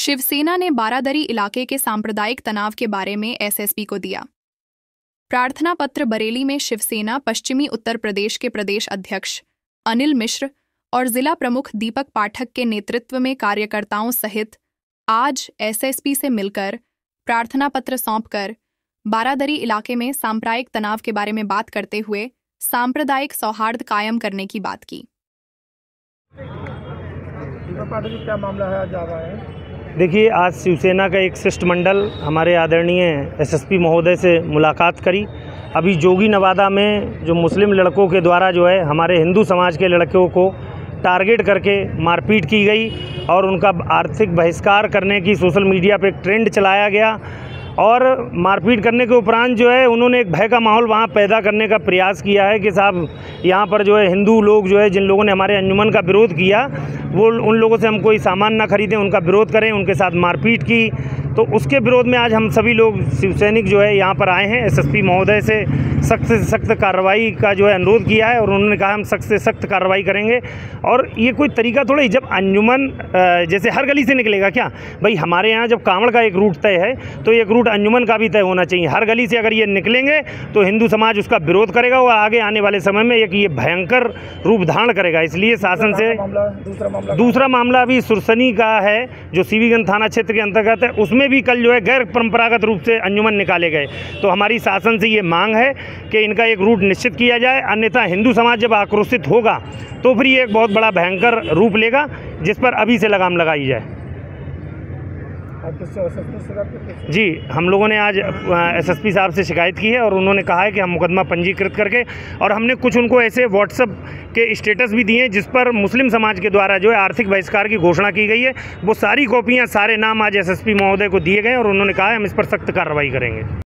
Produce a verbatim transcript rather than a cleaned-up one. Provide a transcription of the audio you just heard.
शिवसेना ने बारादरी इलाके के सांप्रदायिक तनाव के बारे में एसएसपी को दिया प्रार्थना पत्र। बरेली में शिवसेना पश्चिमी उत्तर प्रदेश के प्रदेश अध्यक्ष अनिल मिश्र और जिला प्रमुख दीपक पाठक के नेतृत्व में कार्यकर्ताओं सहित आज एसएसपी से मिलकर प्रार्थना पत्र सौंपकर बारादरी इलाके में सांप्रदायिक तनाव के बारे में बात करते हुए सांप्रदायिक सौहार्द कायम करने की बात की। दीपक पाठक जी, क्या मामला है, आज आ रहा है? देखिए, आज शिवसेना का एक शिष्टमंडल हमारे आदरणीय एसएसपी महोदय से मुलाकात करी। अभी जोगी नवादा में जो मुस्लिम लड़कों के द्वारा जो है हमारे हिंदू समाज के लड़कों को टारगेट करके मारपीट की गई और उनका आर्थिक बहिष्कार करने की सोशल मीडिया पे एक ट्रेंड चलाया गया और मारपीट करने के उपरांत जो है उन्होंने एक भय का माहौल वहाँ पैदा करने का प्रयास किया है कि साहब यहाँ पर जो है हिंदू लोग जो है जिन लोगों ने हमारे अंजुमन का विरोध किया वो उन लोगों से हम कोई सामान ना खरीदें, उनका विरोध करें, उनके साथ मारपीट की। तो उसके विरोध में आज हम सभी लोग शिवसैनिक जो है यहाँ पर आए हैं। एसएसपी महोदय से सख्त से सख्त कार्रवाई का जो है अनुरोध किया है और उन्होंने कहा हम सख्त से सख्त कार्रवाई करेंगे। और ये कोई तरीका थोड़ा ही, जब अंजुमन जैसे हर गली से निकलेगा क्या भाई, हमारे यहाँ जब कांवड़ का एक रूट तय है तो एक रूट अंजुमन का भी तय होना चाहिए। हर गली से अगर ये निकलेंगे तो हिंदू समाज उसका विरोध करेगा और आगे आने वाले समय में एक ये भयंकर रूप धारण करेगा। इसलिए शासन से दूसरा मामला दूसरा मामला अभी सुरसनी का है जो सीवीगंज थाना क्षेत्र के अंतर्गत है। उसमें भी कल जो है गैर परंपरागत रूप से अंजुमन निकाले गए। तो हमारी शासन से ये मांग है कि इनका एक रूट निश्चित किया जाए, अन्यथा हिंदू समाज जब आक्रोशित होगा तो फिर ये एक बहुत बड़ा भयंकर रूप लेगा जिस पर अभी से लगाम लगाई जाए। जी, हम लोगों ने आज एसएसपी साहब से शिकायत की है और उन्होंने कहा है कि हम मुकदमा पंजीकृत करके, और हमने कुछ उनको ऐसे व्हाट्सएप के स्टेटस भी दिए हैं जिस पर मुस्लिम समाज के द्वारा जो है आर्थिक बहिष्कार की घोषणा की गई है। वो सारी कॉपियां, सारे नाम आज एसएसपी महोदय को दिए गए और उन्होंने कहा है हम इस पर सख्त कार्रवाई करेंगे।